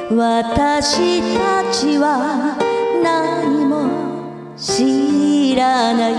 私たちは何も知らない。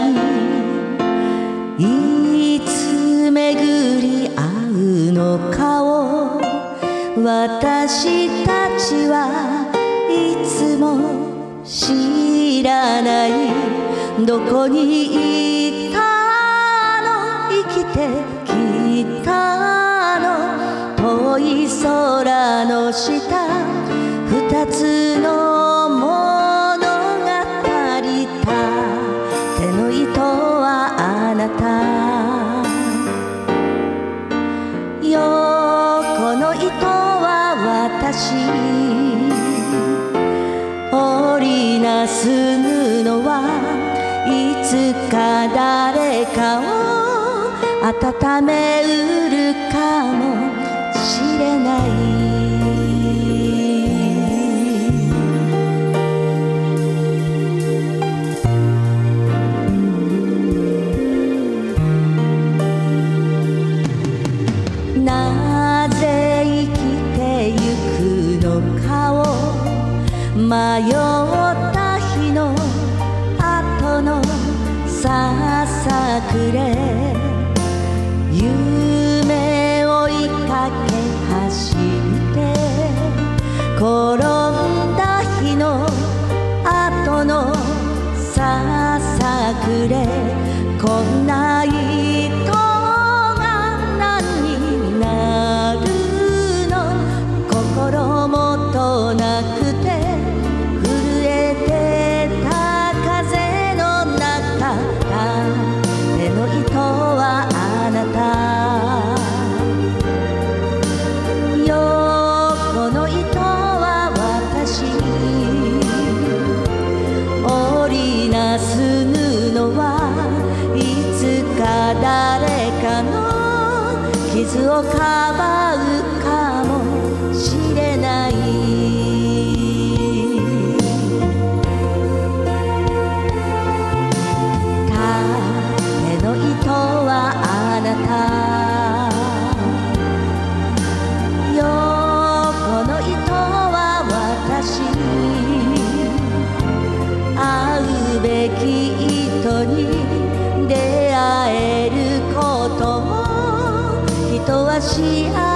いつ巡り合うのかを私たちはいつも知らない。どこにいたの、生きてきたの、遠い空の下、二つの物語た。手の糸はあなた、横の糸は私。織りなす布はいつか誰かを温めうるかもしれない。なぜ生きてゆくのかを迷った日の後のささくれ、夢を追いかけ走って転んだ日の後のささくれ、こんな糸が何になるの、心もとなくて震えてた風の中、手の糸はあなた、横の糸は私。織りなす布はいつか誰かの傷をかばうかもしれない。手の糸はあなた、横の糸は私。会うべき人に出会えることを人は幸せ